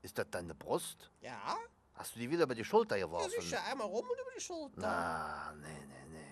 Ist das deine Brust? Ja? Hast du die wieder über die Schulter Ja, geworfen? sicher, einmal rum und über die Schulter. Na, nee.